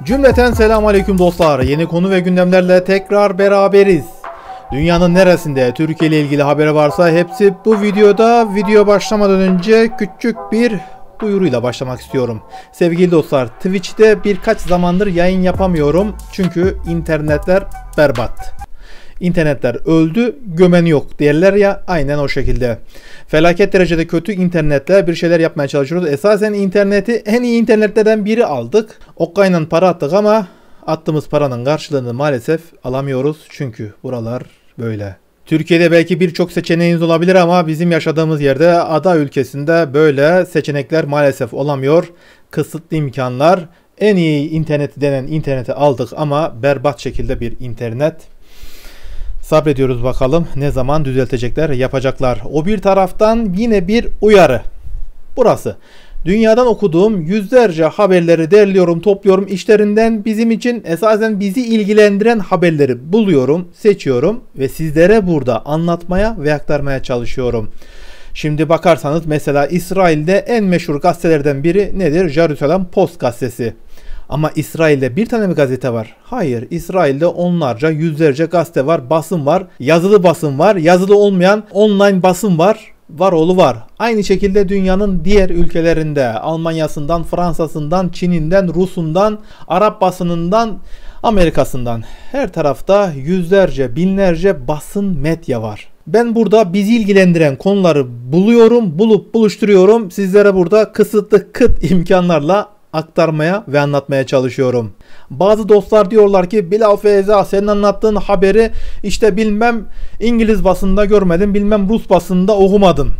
Cümleten selamünaleyküm dostlar. Yeni konu ve gündemlerle tekrar beraberiz. Dünyanın neresinde Türkiye ile ilgili haberi varsa hepsi bu videoda. Video başlamadan önce küçük bir duyuruyla başlamak istiyorum. Sevgili dostlar, Twitch'te birkaç zamandır yayın yapamıyorum. Çünkü internetler berbat. İnternetler öldü, gömeni yok derler ya, aynen o şekilde. Felaket derecede kötü internetle bir şeyler yapmaya çalışıyoruz. Esasen interneti en iyi internetlerden biri aldık. Okkayla para attık ama attığımız paranın karşılığını maalesef alamıyoruz. Çünkü buralar böyle. Türkiye'de belki birçok seçeneğiniz olabilir ama bizim yaşadığımız yerde, ada ülkesinde böyle seçenekler maalesef olamıyor. Kısıtlı imkanlar. En iyi interneti denen interneti aldık ama berbat şekilde bir internet. Sabrediyoruz bakalım ne zaman düzeltecekler, yapacaklar. O bir taraftan yine bir uyarı. Burası. Dünyadan okuduğum yüzlerce haberleri derliyorum, topluyorum. İşlerinden bizim için esasen bizi ilgilendiren haberleri buluyorum, seçiyorum ve sizlere burada anlatmaya ve aktarmaya çalışıyorum. Şimdi bakarsanız mesela İsrail'de en meşhur gazetelerden biri nedir? Jerusalem Post gazetesi. Ama İsrail'de bir tane mi gazete var? Hayır. İsrail'de onlarca, yüzlerce gazete var, basın var, yazılı basın var, yazılı olmayan online basın var. Var oğlu var. Aynı şekilde dünyanın diğer ülkelerinde, Almanya'sından, Fransa'sından, Çin'inden, Rus'undan, Arap basınından, Amerika'sından her tarafta yüzlerce, binlerce basın medya var. Ben burada bizi ilgilendiren konuları buluyorum, bulup buluşturuyorum. Sizlere burada kısıtlı kıt imkanlarla aktarmaya ve anlatmaya çalışıyorum. Bazı dostlar diyorlar ki Bilal Feyza, senin anlattığın haberi işte bilmem İngiliz basında görmedim, bilmem Rus basında okumadım.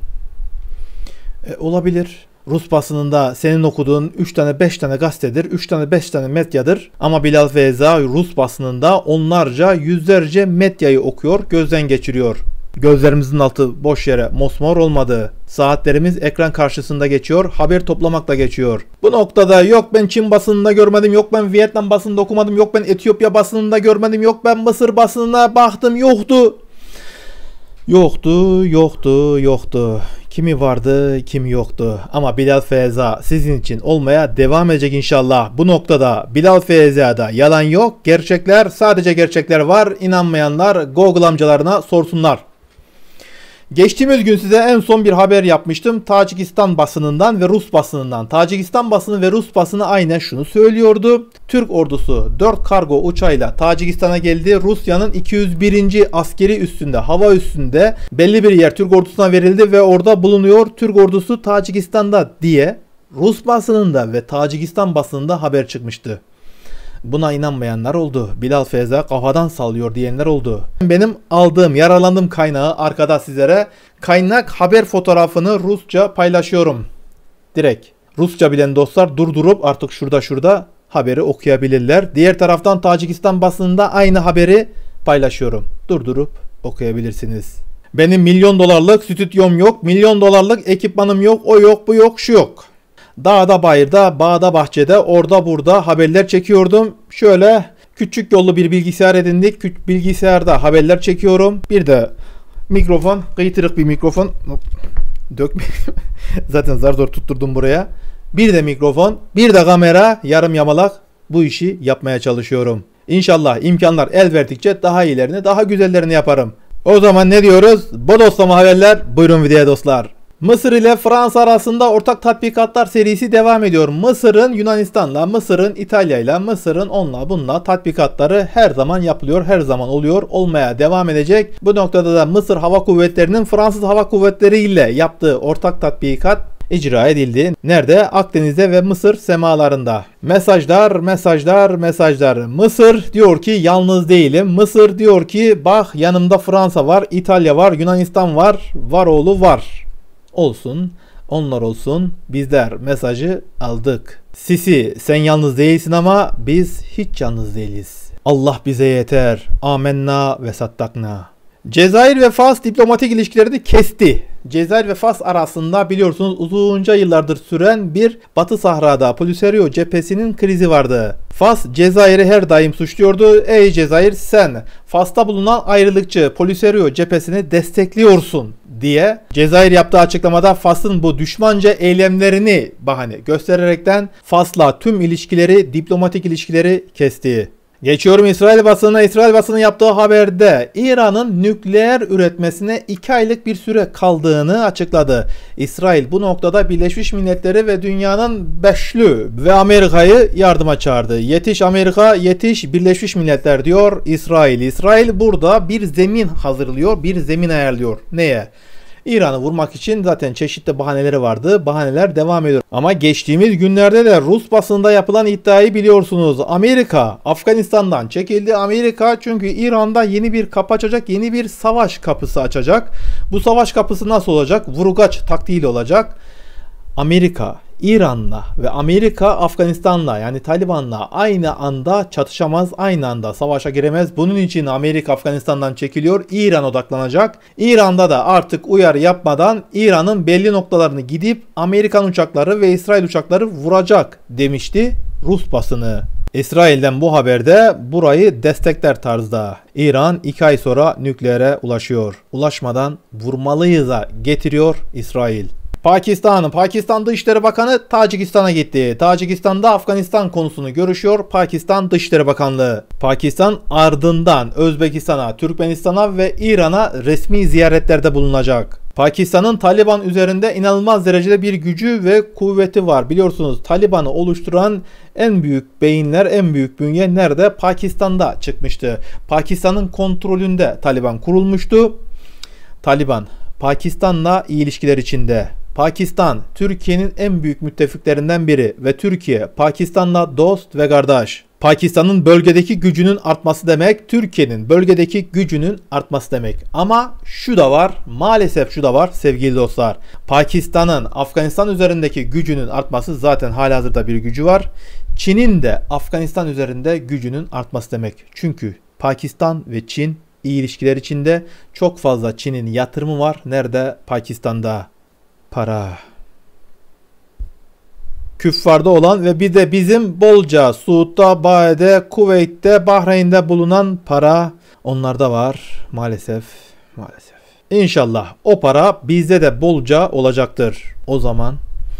Olabilir. Rus basınında senin okuduğun 3 tane 5 tane gazetedir, 3 tane 5 tane medyadır. Ama Bilal Feyza Rus basınında onlarca, yüzlerce medyayı okuyor, gözden geçiriyor. Gözlerimizin altı boş yere mosmor olmadı. Saatlerimiz ekran karşısında geçiyor, haber toplamakla geçiyor. Bu noktada yok ben Çin basınında görmedim, yok ben Vietnam basınında okumadım, yok ben Etiyopya basınında görmedim, yok ben Mısır basınına baktım, yoktu. Yoktu. Kimi vardı, kimi yoktu. Ama Bilal Feyza sizin için olmaya devam edecek inşallah. Bu noktada Bilal Feyza'da yalan yok, gerçekler, sadece gerçekler var. İnanmayanlar Google amcalarına sorsunlar. Geçtiğimiz gün size en son bir haber yapmıştım. Tacikistan basınından ve Rus basınından. Tacikistan basını ve Rus basını aynen şunu söylüyordu. Türk ordusu 4 kargo uçağıyla Tacikistan'a geldi. Rusya'nın 201. askeri üssünde, hava üssünde belli bir yer Türk ordusuna verildi ve orada bulunuyor. Türk ordusu Tacikistan'da diye Rus basınında ve Tacikistan basınında haber çıkmıştı. Buna inanmayanlar oldu. Bilal Feyza kafadan sallıyor diyenler oldu. Benim aldığım, yararlandığım kaynağı arkada sizlere kaynak haber fotoğrafını Rusça paylaşıyorum. Direkt. Rusça bilen dostlar durdurup artık şurada haberi okuyabilirler. Diğer taraftan Tacikistan basınında aynı haberi paylaşıyorum. Durdurup okuyabilirsiniz. Benim milyon dolarlık stüdyom yok, milyon dolarlık ekipmanım yok, o yok, bu yok, şu yok. Dağda, bayırda, bağda, bahçede, orada, burada haberler çekiyordum. Şöyle küçük yollu bir bilgisayar edindik. Bilgisayarda haberler çekiyorum. Bir de mikrofon, kıytırık bir mikrofon. Dökmeyeyim. Zaten zar zor tutturdum buraya. Bir de mikrofon, bir de kamera, yarım yamalak bu işi yapmaya çalışıyorum. İnşallah imkanlar el verdikçe daha iyilerini, daha güzellerini yaparım. O zaman ne diyoruz? Bodoslama haberler. Buyurun videoya dostlar. Mısır ile Fransa arasında ortak tatbikatlar serisi devam ediyor. Mısır'ın Yunanistan'la, Mısır'ın İtalya'yla, Mısır'ın onunla bununla tatbikatları her zaman yapılıyor, her zaman oluyor, olmaya devam edecek. Bu noktada da Mısır Hava Kuvvetleri'nin Fransız Hava Kuvvetleri ile yaptığı ortak tatbikat icra edildi. Nerede? Akdeniz'de ve Mısır semalarında. Mesajlar. Mısır diyor ki yalnız değilim. Mısır diyor ki bak yanımda Fransa var, İtalya var, Yunanistan var, var oğlu var. Olsun, onlar olsun, bizler mesajı aldık. Sisi sen yalnız değilsin ama biz hiç yalnız değiliz. Allah bize yeter. Amenna ve sattakna. Cezayir ve Fas diplomatik ilişkilerini kesti. Cezayir ve Fas arasında biliyorsunuz uzunca yıllardır süren bir Batı Sahra'da Polisario cephesinin krizi vardı. Fas Cezayir'i her daim suçluyordu. Ey Cezayir sen Fas'ta bulunan ayrılıkçı Polisario cephesini destekliyorsun diye Cezayir yaptığı açıklamada Fas'ın bu düşmanca eylemlerini bahane göstererekten Fas'la tüm ilişkileri, diplomatik ilişkileri kesti. Geçiyorum İsrail basınına. İsrail basının yaptığı haberde İran'ın nükleer üretmesine 2 aylık bir süre kaldığını açıkladı. İsrail bu noktada Birleşmiş Milletleri ve dünyanın beşlü ve Amerika'yı yardıma çağırdı. Yetiş Amerika, yetiş Birleşmiş Milletler diyor İsrail. İsrail burada bir zemin hazırlıyor, bir zemin ayarlıyor. Neye? İran'ı vurmak için zaten çeşitli bahaneleri vardı. Bahaneler devam ediyor. Ama geçtiğimiz günlerde de Rus basında yapılan iddiayı biliyorsunuz. Amerika Afganistan'dan çekildi. Amerika çünkü İran'da yeni bir kapı açacak. Yeni bir savaş kapısı açacak. Bu savaş kapısı nasıl olacak? Vurgaç taktiğiyle olacak. Amerika İran'la ve Amerika Afganistan'la yani Taliban'la aynı anda çatışamaz, aynı anda savaşa giremez. Bunun için Amerika Afganistan'dan çekiliyor. İran odaklanacak. İran'da da artık uyarı yapmadan İran'ın belli noktalarını gidip Amerikan uçakları ve İsrail uçakları vuracak demişti Rus basını. İsrail'den bu haberde burayı destekler tarzda. İran 2 ay sonra nükleere ulaşıyor. Ulaşmadan vurmalıyız'a getiriyor İsrail. Pakistan Dışişleri Bakanı Tacikistan'a gitti. Tacikistan'da Afganistan konusunu görüşüyor Pakistan Dışişleri Bakanlığı. Pakistan ardından Özbekistan'a, Türkmenistan'a ve İran'a resmi ziyaretlerde bulunacak. Pakistan'ın Taliban üzerinde inanılmaz derecede bir gücü ve kuvveti var. Biliyorsunuz Taliban'ı oluşturan en büyük beyinler, en büyük bünye nerede? Pakistan'da çıkmıştı. Pakistan'ın kontrolünde Taliban kurulmuştu. Taliban Pakistan'la iyi ilişkiler içinde. Pakistan, Türkiye'nin en büyük müttefiklerinden biri ve Türkiye, Pakistan'la dost ve kardeş. Pakistan'ın bölgedeki gücünün artması demek, Türkiye'nin bölgedeki gücünün artması demek. Ama şu da var, maalesef şu da var sevgili dostlar. Pakistan'ın Afganistan üzerindeki gücünün artması zaten halihazırda bir gücü var. Çin'in de Afganistan üzerinde gücünün artması demek. Çünkü Pakistan ve Çin iyi ilişkiler içinde, çok fazla Çin'in yatırımı var. Nerede? Pakistan'da. Para. Küffarda olan ve bir de bizim bolca Suud'da, Bae'de, Kuveyt'te, Bahreyn'de bulunan para onlarda var. Maalesef. İnşallah o para bizde de bolca olacaktır. O zaman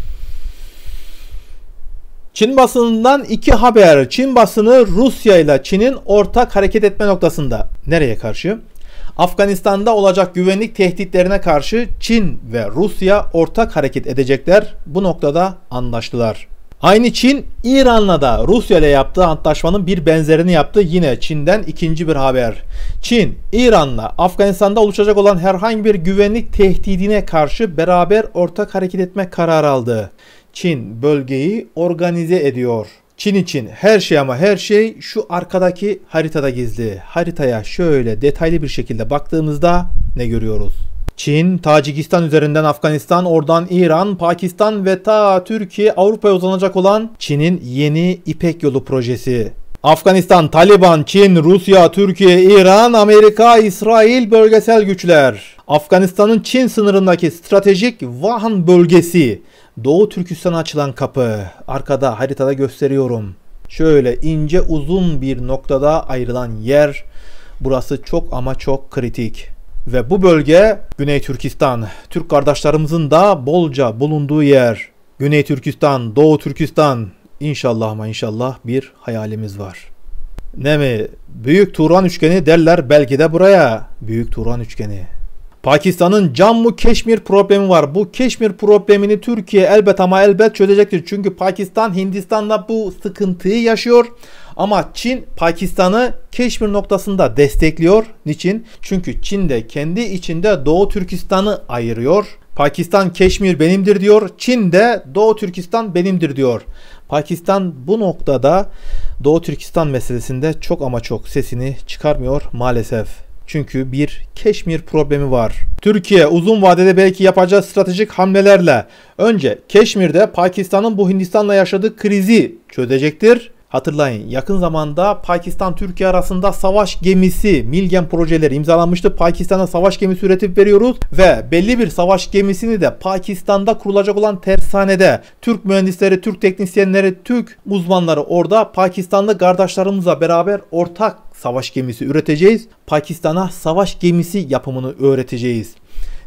Çin basınından 2 haber. Çin basını Rusya ile Çin'in ortak hareket etme noktasında. Nereye karşı? Afganistan'da olacak güvenlik tehditlerine karşı Çin ve Rusya ortak hareket edecekler. Bu noktada anlaştılar. Aynı Çin, İran'la da Rusya ile yaptığı antlaşmanın bir benzerini yaptı. Yine Çin'den ikinci bir haber. Çin, İran'la Afganistan'da oluşacak olan herhangi bir güvenlik tehdidine karşı beraber ortak hareket etme kararı aldı. Çin bölgeyi organize ediyor. Çin için her şey ama her şey şu arkadaki haritada gizli. Haritaya şöyle detaylı bir şekilde baktığımızda ne görüyoruz? Çin, Tacikistan üzerinden Afganistan, oradan İran, Pakistan ve ta Türkiye, Avrupa'ya uzanacak olan Çin'in yeni İpek Yolu projesi. Afganistan, Taliban, Çin, Rusya, Türkiye, İran, Amerika, İsrail bölgesel güçler. Afganistan'ın Çin sınırındaki stratejik Vahan bölgesi. Doğu Türkistan'a açılan kapı. Arkada haritada gösteriyorum. Şöyle ince uzun bir noktada ayrılan yer. Burası çok ama çok kritik. Ve bu bölge Güney Türkistan. Türk kardeşlerimizin de bolca bulunduğu yer. Güney Türkistan, Doğu Türkistan. İnşallah ama inşallah bir hayalimiz var. Ne mi? Büyük Turan Üçgeni derler belki de buraya. Büyük Turan Üçgeni. Pakistan'ın Cammu Keşmir problemi var. Bu Keşmir problemini Türkiye elbet ama elbet çözecektir. Çünkü Pakistan Hindistan'la bu sıkıntıyı yaşıyor. Ama Çin Pakistan'ı Keşmir noktasında destekliyor. Niçin? Çünkü Çin de kendi içinde Doğu Türkistan'ı ayırıyor. Pakistan Keşmir benimdir diyor. Çin de Doğu Türkistan benimdir diyor. Pakistan bu noktada Doğu Türkistan meselesinde çok ama çok sesini çıkarmıyor maalesef. Çünkü bir Keşmir problemi var. Türkiye uzun vadede belki yapacağı stratejik hamlelerle önce Keşmir'de Pakistan'ın bu Hindistan'la yaşadığı krizi çözecektir. Hatırlayın, yakın zamanda Pakistan-Türkiye arasında savaş gemisi Milgem projeleri imzalanmıştı. Pakistan'a savaş gemisi üretip veriyoruz ve belli bir savaş gemisini de Pakistan'da kurulacak olan tersanede Türk mühendisleri, Türk teknisyenleri, Türk uzmanları orada Pakistanlı kardeşlerimizle beraber ortak savaş gemisi üreteceğiz. Pakistan'a savaş gemisi yapımını öğreteceğiz.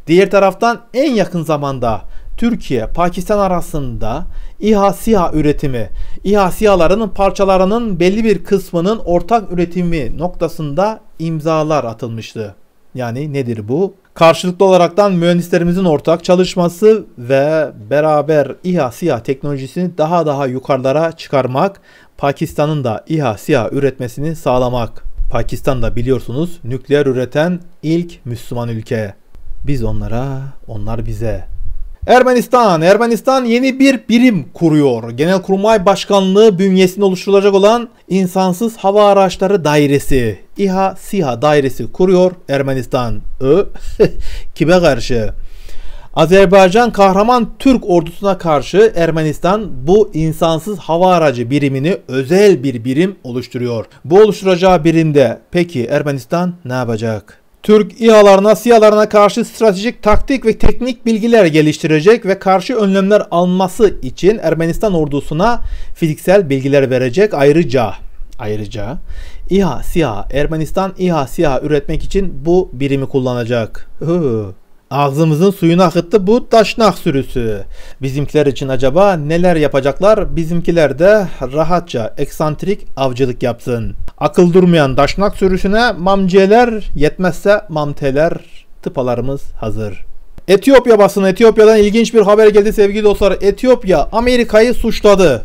Diğer taraftan en yakın zamanda Türkiye-Pakistan arasında İHA SİHA üretimi, İHA SİHA'ların parçalarının belli bir kısmının ortak üretimi noktasında imzalar atılmıştı. Yani nedir bu? Karşılıklı olaraktan mühendislerimizin ortak çalışması ve beraber İHA SİHA teknolojisini daha yukarılara çıkarmak, Pakistan'ın da İHA SİHA üretmesini sağlamak. Pakistan da biliyorsunuz nükleer üreten ilk Müslüman ülke. Biz onlara, onlar bize. Ermenistan yeni bir birim kuruyor. Genelkurmay Başkanlığı bünyesinde oluşturulacak olan İnsansız Hava Araçları Dairesi, İHA SİHA Dairesi kuruyor Ermenistan. Kime karşı? Azerbaycan kahraman Türk ordusuna karşı Ermenistan bu insansız hava aracı birimini özel bir birim oluşturuyor. Bu oluşturacağı birimde peki Ermenistan ne yapacak? Türk İHA'larına, SİHA'larına karşı stratejik, taktik ve teknik bilgiler geliştirecek ve karşı önlemler alması için Ermenistan ordusuna fiziksel bilgiler verecek. Ayrıca İHA SİHA, Ermenistan İHA SİHA üretmek için bu birimi kullanacak. Ağzımızın suyunu akıttı bu daşnak sürüsü. Bizimkiler için acaba neler yapacaklar? Bizimkiler de rahatça eksantrik avcılık yapsın. Akıl durmayan daşnak sürüsüne mamceler, yetmezse mamteler, tıpalarımız hazır. Etiyopya basını, Etiyopya'dan ilginç bir haber geldi sevgili dostlar. Etiyopya Amerika'yı suçladı.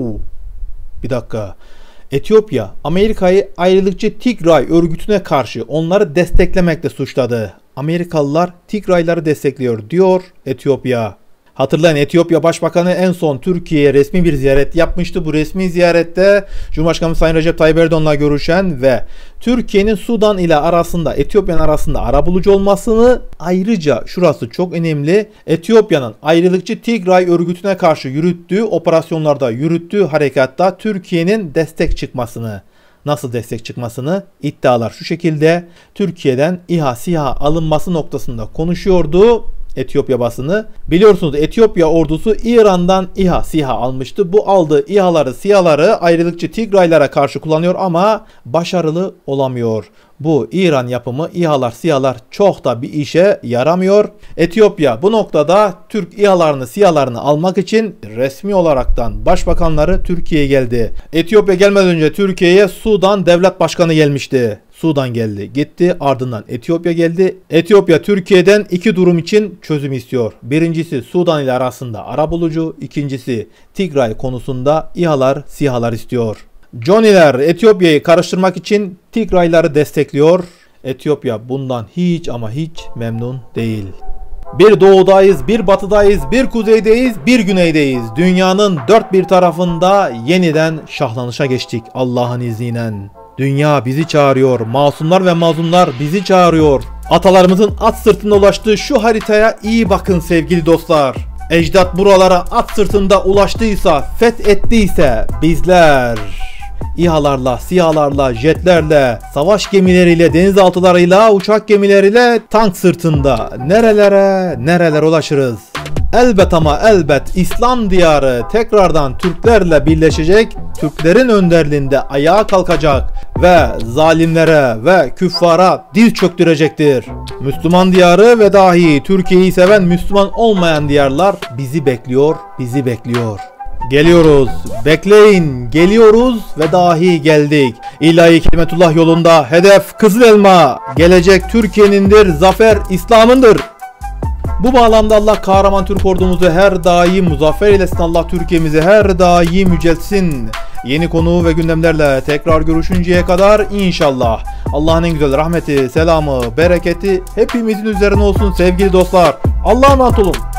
Bir dakika. Etiyopya Amerika'yı ayrılıkçı Tigray örgütüne karşı onları desteklemekle suçladı. Amerikalılar Tigrayları destekliyor diyor Etiyopya. Hatırlayın, Etiyopya Başbakanı en son Türkiye'ye resmi bir ziyaret yapmıştı. Bu resmi ziyarette Cumhurbaşkanı Sayın Recep Tayyip Erdoğan'la görüşen ve Türkiye'nin Sudan ile arasında, Etiyopya'nın arasında arabulucu olmasını, ayrıca şurası çok önemli, Etiyopya'nın ayrılıkçı Tigray örgütüne karşı yürüttüğü operasyonlarda, yürüttüğü harekatta Türkiye'nin destek çıkmasını. Nasıl destek çıkmasını? İddialar şu şekilde: Türkiye'den İHA SİHA alınması noktasında konuşuyordu Etiyopya basını. Biliyorsunuz Etiyopya ordusu İran'dan İHA SİHA almıştı. Bu aldığı İHA'ları, SİHA'ları ayrılıkçı Tigraylara karşı kullanıyor ama başarılı olamıyor. Bu İran yapımı İHA'lar, SİHA'lar çok da bir işe yaramıyor. Etiyopya bu noktada Türk İHA'larını, SİHA'larını almak için resmi olaraktan başbakanları Türkiye'ye geldi. Etiyopya gelmeden önce Türkiye'ye Sudan Devlet Başkanı gelmişti. Sudan geldi, gitti, ardından Etiyopya geldi. Etiyopya Türkiye'den iki durum için çözüm istiyor. Birincisi Sudan ile arasında arabulucu, ikincisi Tigray konusunda İHA'lar, SİHA'lar istiyor. Johnny'ler Etiyopya'yı karıştırmak için Tigrayları destekliyor. Etiyopya bundan hiç ama hiç memnun değil. Bir doğudayız, bir batıdayız, bir kuzeydeyiz, bir güneydeyiz. Dünyanın dört bir tarafında yeniden şahlanışa geçtik Allah'ın izniyle. Dünya bizi çağırıyor. Masumlar ve mazlumlar bizi çağırıyor. Atalarımızın at sırtında ulaştığı şu haritaya iyi bakın sevgili dostlar. Ecdat buralara at sırtında ulaştıysa, fethettiyse bizler İHA'larla, SİHA'larla, jetlerle, savaş gemileriyle, denizaltılarıyla, uçak gemileriyle tank sırtında nerelere ulaşırız. Elbet ama elbet İslam diyarı tekrardan Türklerle birleşecek, Türklerin önderliğinde ayağa kalkacak ve zalimlere ve küffara diz çöktürecektir. Müslüman diyarı ve dahi Türkiye'yi seven Müslüman olmayan diyarlar bizi bekliyor. Geliyoruz, bekleyin, geliyoruz ve dahi geldik. İlahi kelimetullah yolunda hedef Kızıl Elma, gelecek Türkiye'nindir, zafer İslam'ındır. Bu bağlamda Allah kahraman Türk ordumuzu her daim muzaffer eylesin. Allah Türkiye'mizi her daim yüceltsin. Yeni konu ve gündemlerle tekrar görüşünceye kadar inşallah Allah'ın en güzel rahmeti, selamı, bereketi hepimizin üzerine olsun sevgili dostlar. Allah'a emanet olun.